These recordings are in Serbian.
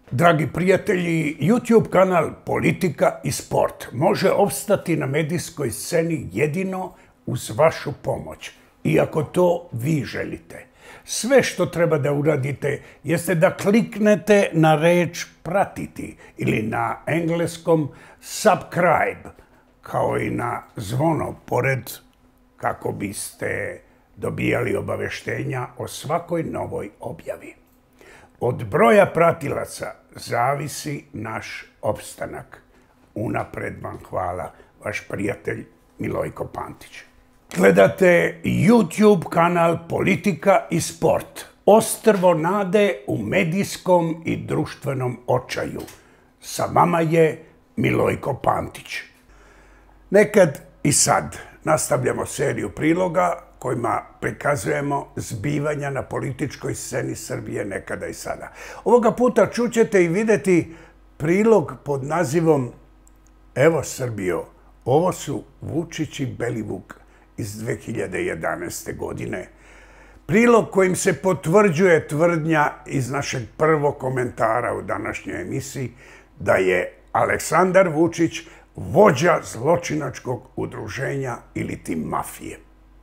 Dragi prijatelji, YouTube kanal Politika i sport može opstati na medijskoj sceni jedino uz vašu pomoć. I ako to vi želite. Sve što treba da uradite jeste da kliknete na reč pratiti ili na engleskom subscribe, kao i na zvono pored kako biste dobijali obaveštenja o svakoj novoj objavi. Od broja pratilaca zavisi naš opstanak. Unapred vam hvala, vaš prijatelj Milojko Pantić. Gledate YouTube kanal Politika i sport. Ostrvo nade u medijskom i društvenom očaju. Sa vama je Milojko Pantić. Nekad i sad nastavljamo seriju priloga kojima prikazujemo zbivanja na političkoj sceni Srbije nekada i sada. Ovoga puta čućete i vidjeti prilog pod nazivom Evo Srbijo, ovo su Vučić i Belivuk iz 2011. godine. Prilog kojim se potvrđuje tvrdnja iz našeg prvog komentara u današnjoj emisiji da je Aleksandar Vučić vođa zločinačkog udruženja iliti mafije.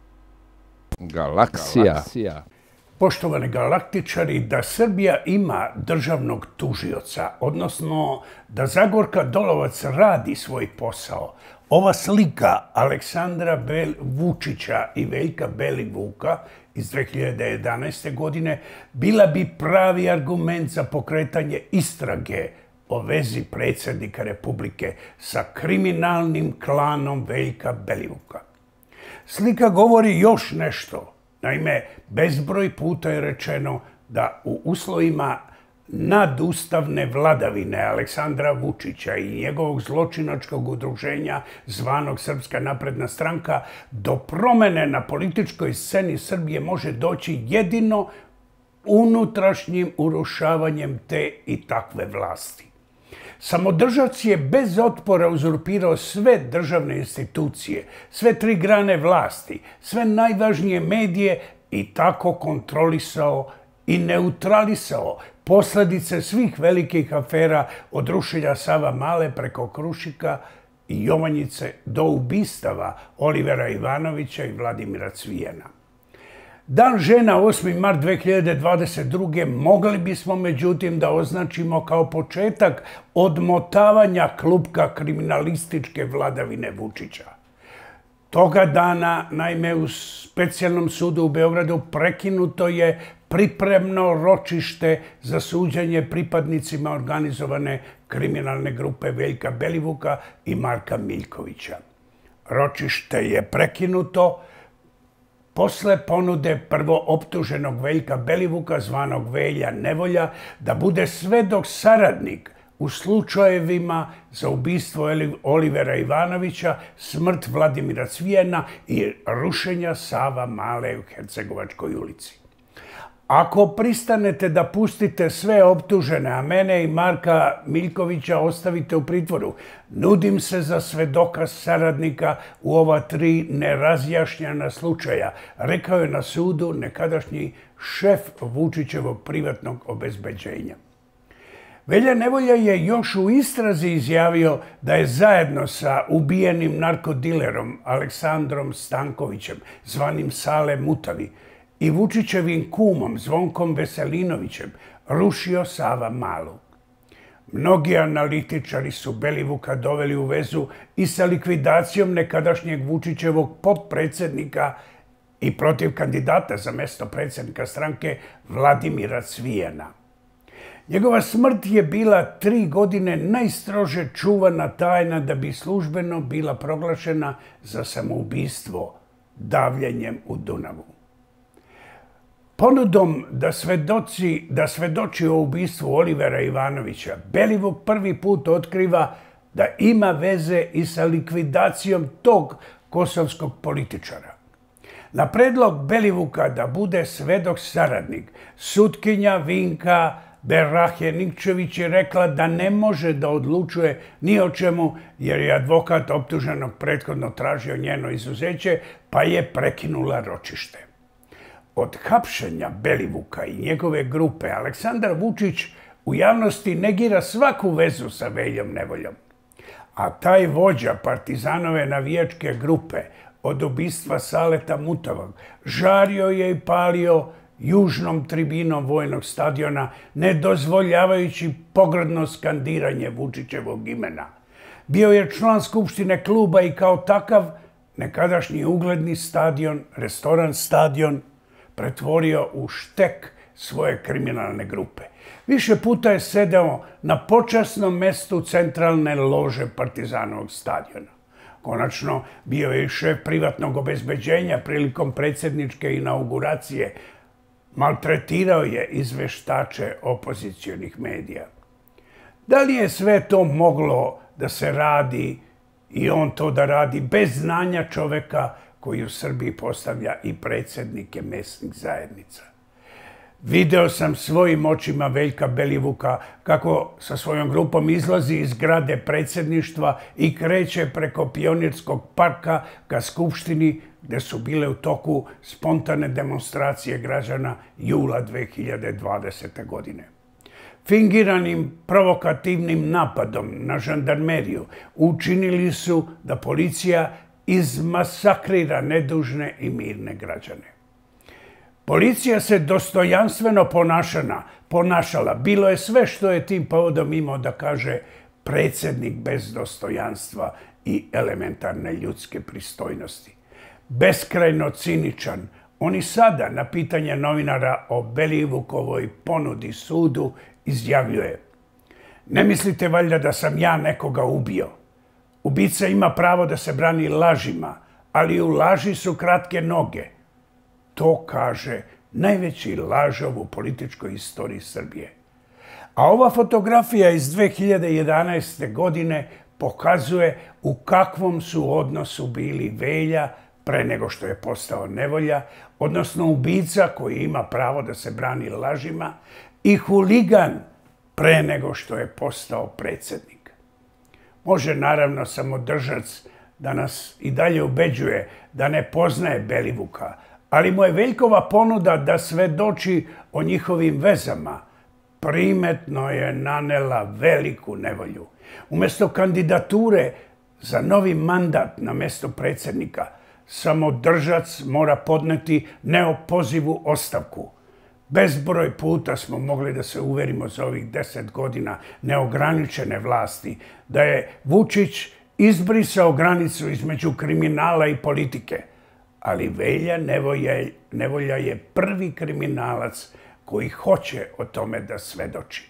Galaksija. Poštovani galaktičari, da Srbija ima državnog tužioca, odnosno da Zagorka Dolovac radi svoj posao, ova slika Aleksandra Vučića i Veljka Belivuka iz 2011. godine bila bi pravi argument za pokretanje istrage o vezi predsjednika Republike sa kriminalnim klanom Veljka Belivuka. Slika govori još nešto. Naime, bezbroj puta je rečeno da u uslovima nadustavne vladavine Aleksandra Vučića i njegovog zločinačkog udruženja zvanog Srpska napredna stranka do promene na političkoj sceni Srbije može doći jedino unutrašnjim urušavanjem te i takve vlasti. Samodržac je bez otpora uzurpirao sve državne institucije, sve tri grane vlasti, sve najvažnije medije i tako kontrolisao i neutralisao posljedice svih velikih afera od rušenja Savamale preko Krušika i Jovanjice do ubistava Olivera Ivanovića i Vladimira Cvijana. Dan žena 8. mart 2022. mogli bismo međutim da označimo kao početak odmotavanja klupka kriminalističke vladavine Vučića. Toga dana, naime, u specijalnom sudu u Beogradu prekinuto je pripremno ročište za suđenje pripadnicima organizovane kriminalne grupe Veljka Belivuka i Marka Miljkovića. Ročište je prekinuto posle ponude prvooptuženog Veljka Belivuka, zvanog Velja Nevolja, da bude svedok saradnik u slučajevima za ubistvo Olivera Ivanovića, smrt Vladimira Cvijana i rušenja Savamale u Hercegovačkoj ulici. Ako pristanete da pustite sve optužene, a mene i Marka Miljkovića ostavite u pritvoru, nudim se za svedoka saradnika u ova tri nerazjašnjena slučaja, rekao je na sudu nekadašnji šef Vučićevog privatnog obezbeđenja. Velja Nevolja je još u istrazi izjavio da je zajedno sa ubijenim narkodilerom Aleksandrom Stankovićem, zvanim Sale Mutavi, i Vučićevim kumom Zvonkom Veselinovićem rušio Savamalu. Mnogi analitičari su Belivuka doveli u vezu i sa likvidacijom nekadašnjeg Vučićevog potpredsjednika i protiv kandidata za mesto predsjednika stranke Vladimira Cvijana. Njegova smrt je bila 3 godine najstrože čuvana tajna da bi službeno bila proglašena za samoubistvo davljenjem u Dunavu. Ponudom da svedoči o ubistvu Olivera Ivanovića, Belivuk prvi put otkriva da ima veze i sa likvidacijom tog kosovskog političara. Na predlog Belivuka da bude svedok saradnik, sutkinja Vinka Berahe Nikčević je rekla da ne može da odlučuje ni o čemu jer je advokat optuženog prethodno tražio njeno izuzeće, pa je prekinula ročište. Od hapšenja Belivuka i njegove grupe Aleksandar Vučić u javnosti negira svaku vezu sa Veljom Nevoljom. A taj vođa partizanove navijačke grupe od ubistva Saleta Mutavog žario je i palio južnom tribinom vojnog stadiona, ne dozvoljavajući pogrdno skandiranje Vučićevog imena. Bio je član skupštine kluba i kao takav nekadašnji ugledni stadion, restoran Stadion, pretvorio u štek svoje kriminalne grupe. Više puta je sedeo na počasnom mestu centralne lože Partizanovog stadiona. Konačno, bio je i šef privatnog obezbeđenja prilikom predsjedničke inauguracije. Maltretirao je izveštače opozicionih medija. Da li je sve to moglo da se radi i on to da radi bez znanja čoveka koji u Srbiji postavlja i predsjednike mesnih zajednica? Video sam svojim očima Veljka Belivuka kako sa svojom grupom izlazi iz zgrade predsjedništva i kreće preko Pionirskog parka ka Skupštini, gde su bile u toku spontane demonstracije građana jula 2020. godine. Fingiranim provokativnim napadom na žandarmeriju učinili su da policija izmasakrira nedužne i mirne građane. Policija se dostojanstveno ponašala. Bilo je sve što je tim povodom imao da kaže predsjednik bez dostojanstva i elementarne ljudske pristojnosti. Beskrajno ciničan, on i sada na pitanje novinara o Belivukovoj ponudi sudu izjavljuje: "Ne mislite valjda da sam ja nekoga ubio? Ubica ima pravo da se brani lažima, ali u laži su kratke noge." To kaže najveći lažov u političkoj istoriji Srbije. A ova fotografija iz 2011. godine pokazuje u kakvom su odnosu bili Velja pre nego što je postao Nevolja, odnosno ubica koji ima pravo da se brani lažima, i huligan pre nego što je postao predsjednik. Može naravno samodržac da nas i dalje ubeđuje da ne poznaje Belivuka, ali mu je Veljkova ponuda da svedoči o njihovim vezama primetno je nanela veliku nevolju. Umjesto kandidature za novi mandat na mesto predsjednika, samodržac mora podneti neopozivu ostavku. Bezbroj puta smo mogli da se uverimo za ovih 10 godina neograničene vlasti da je Vučić izbrisao granicu između kriminala i politike, ali Velja Nevolja je prvi kriminalac koji hoće o tome da svedoči.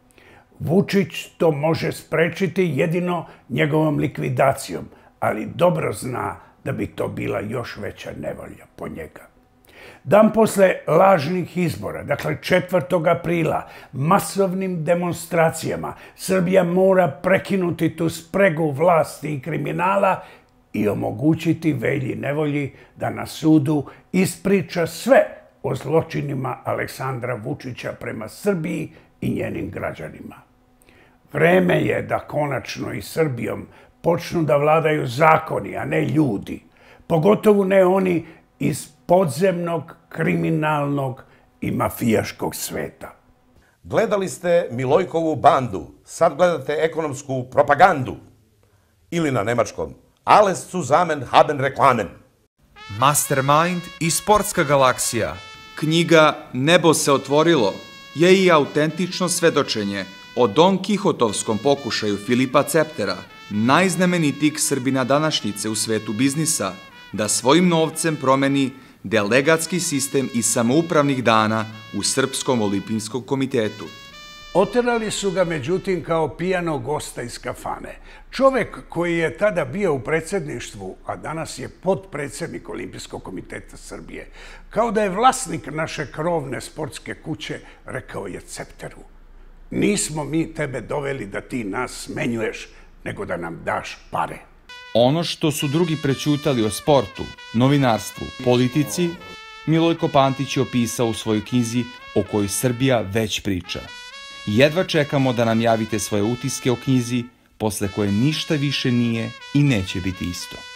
Vučić to može sprečiti jedino njegovom likvidacijom, ali dobro zna da bi to bila još veća nevolja po njega. Dan posle lažnih izbora, dakle 4. aprila, masovnim demonstracijama, Srbija mora prekinuti tu spregu vlasti i kriminala i omogućiti Velji Nevolji da na sudu ispriča sve o zločinima Aleksandra Vučića prema Srbiji i njenim građanima. Vreme je da konačno i Srbijom počnu da vladaju zakoni, a ne ljudi, pogotovo ne oni iz podzemnog, kriminalnog i mafijaškog sveta. Gledali ste Milojkovu bandu, sad gledate ekonomsku propagandu. Ili na nemačkom, alles zusammen haben Reklamen. Mastermind i sportska galaksija. Knjiga Nebo se otvorilo je i autentično svedočenje o Don Kihotovskom pokušaju Filipa Ceptera, najznamenitijeg Srbina današnjice u svetu biznisa, da svojim novcem promeni delegatski sistem i samoupravnih dana u Srpskom olimpijskom komitetu. Oterali su ga, međutim, kao pijanog gosta iz kafane. Čovek koji je tada bio u predsjedništvu, a danas je potpredsjednik Olimpijskog komiteta Srbije, kao da je vlasnik naše krovne sportske kuće, rekao je Cepteru: "Nismo mi tebe doveli da ti nas smenjuješ, nego da nam daš pare." Ono što su drugi prećutali o sportu, novinarstvu, politici, Milojko Pantić je opisao u svojoj knjizi o kojoj Srbija već priča. Jedva čekamo da nam javite svoje utiske o knjizi, posle koje ništa više nije i neće biti isto.